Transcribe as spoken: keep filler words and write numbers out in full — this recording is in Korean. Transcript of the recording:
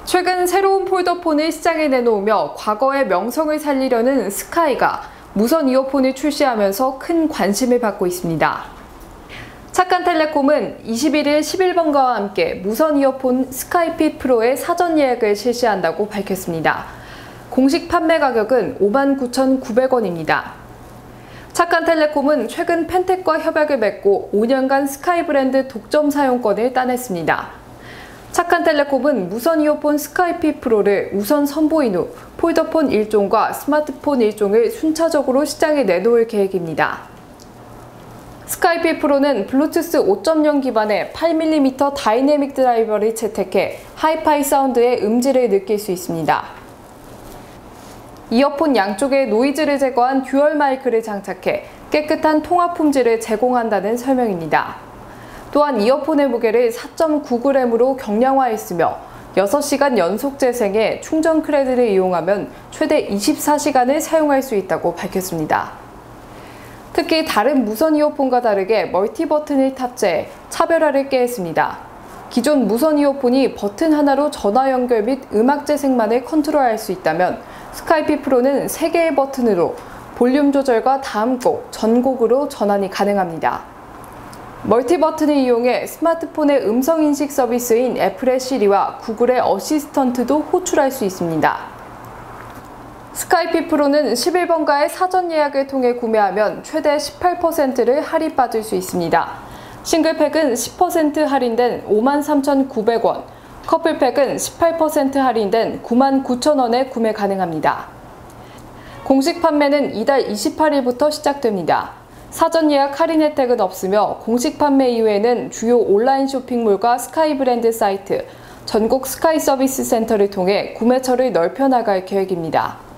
최근 새로운 폴더폰을 시장에 내놓으며 과거의 명성을 살리려는 스카이가 무선 이어폰을 출시하면서 큰 관심을 받고 있습니다. 착한텔레콤은 이십일 일 십일 번가와 함께 무선 이어폰 스카이피 프로의 사전 예약을 실시한다고 밝혔습니다. 공식 판매 가격은 오만 구천구백 원입니다. 착한텔레콤은 최근 펜텍과 협약을 맺고 오 년간 스카이 브랜드 독점 사용권을 따냈습니다. 착한텔레콤은 무선 이어폰 스카이피 프로를 우선 선보인 후 폴더폰 일 종과 스마트폰 일 종을 순차적으로 시장에 내놓을 계획입니다. 스카이피 프로는 블루투스 오 점 영 기반의 팔 밀리미터 다이내믹 드라이버를 채택해 하이파이 사운드의 음질을 느낄 수 있습니다. 이어폰 양쪽에 노이즈를 제거한 듀얼 마이크를 장착해 깨끗한 통화 품질을 제공한다는 설명입니다. 또한 이어폰의 무게를 사 점 구 그램으로 경량화했으며 여섯 시간 연속 재생에 충전 크레드를 이용하면 최대 이십사 시간을 사용할 수 있다고 밝혔습니다. 특히 다른 무선 이어폰과 다르게 멀티 버튼을 탑재해 차별화를 꾀했습니다. 기존 무선 이어폰이 버튼 하나로 전화 연결 및 음악 재생만을 컨트롤할 수 있다면 스카이피 프로는 세 개의 버튼으로 볼륨 조절과 다음 곡, 전곡으로 전환이 가능합니다. 멀티 버튼을 이용해 스마트폰의 음성인식 서비스인 애플의 시리와 구글의 어시스턴트도 호출할 수 있습니다. 스카이피 프로는 십일 번가의 사전 예약을 통해 구매하면 최대 십팔 퍼센트를 할인받을 수 있습니다. 싱글팩은 십 퍼센트 할인된 오만 삼천구백 원, 커플팩은 십팔 퍼센트 할인된 구만 구천 원에 구매 가능합니다. 공식 판매는 이달 이십팔 일부터 시작됩니다. 사전 예약 할인 혜택은 없으며 공식 판매 이후에는 주요 온라인 쇼핑몰과 스카이 브랜드 사이트, 전국 스카이 서비스 센터를 통해 구매처를 넓혀 나갈 계획입니다.